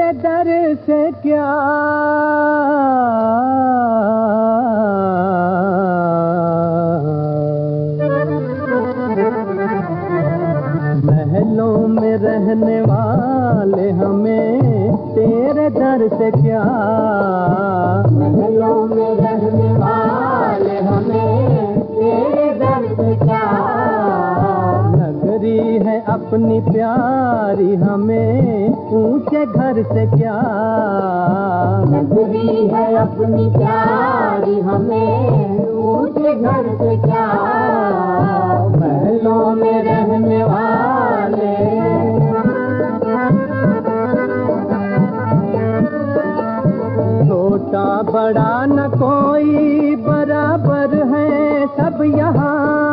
तेरे दर से क्या महलों में रहने वाले हमें तेरे दर से क्या, महलों में रहने वाले हमें तेरे दर से क्या, नगरी है अपनी प्यारी हमें ऊंचे घर से क्या, नगरी है अपनी प्यारी हमें ऊंचे घर से क्या, महलों में रहने वाले छोटा बड़ा न कोई बराबर है सब यहाँ,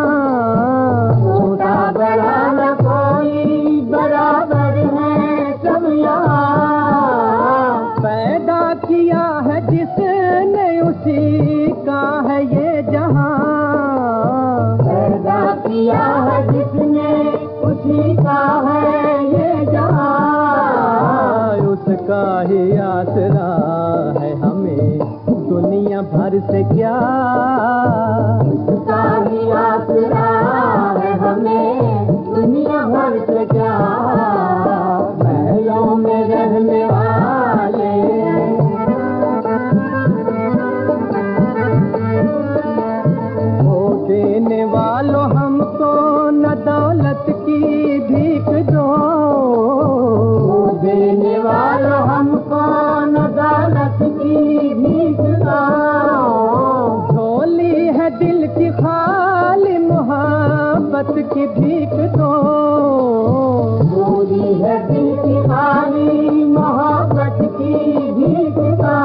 छोटा बड़ा न कोई बराबर है सब यहाँ, पैदा किया है जिसने उसी का है ये जहाँ, पैदा किया है जिसने उसी का है ये जहाँ, उसका ही आसरा है हमें दुनिया भर से क्या, उसका ही आसरा है हमें दुनिया भर से क्या, महलों में रहने वाले वो देने वालों हमको न दौलत की भीख दो, देने वालों हमको न दौलत की भीख दो, झोली है दिल की खाली मोहब्बत की भीख दो, झोली है दिल की खाली मोहब्बत की भीख दो,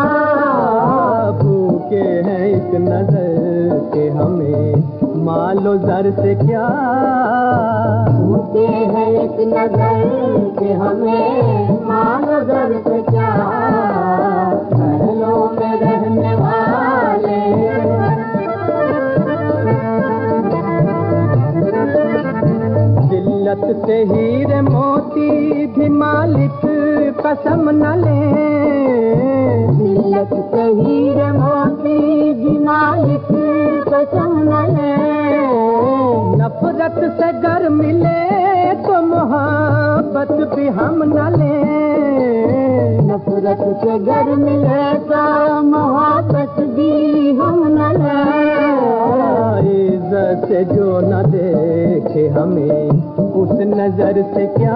भूखे हैं एक नजर के हमें मालो जर से क्या, भूखे हैं एक नजर के हमें मानो जर से क्या, महलों में रहने वाले जिल्लत से हीरे मोती भी मालिक कसम न ले, जिल्लत से हीरे मोती भी मालिक कसम न ले, नफरत से गर मिले तो मोहब्बत भी हम न ले, नफरत से गर मिले तो मोहब्बत भी हम न ले, इज्जत से जो न देखे हमें उस नजर से क्या,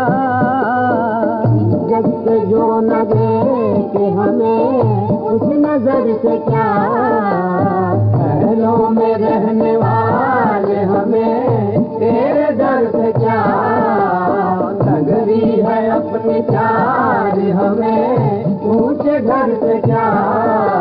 इज्जत से जो न देखे हमें उस नजर से क्या, महलों में रहने वाले हमें तेरे दर से क्या, नगरी है अपनी प्यारी हमें ऊंचे घर से क्या।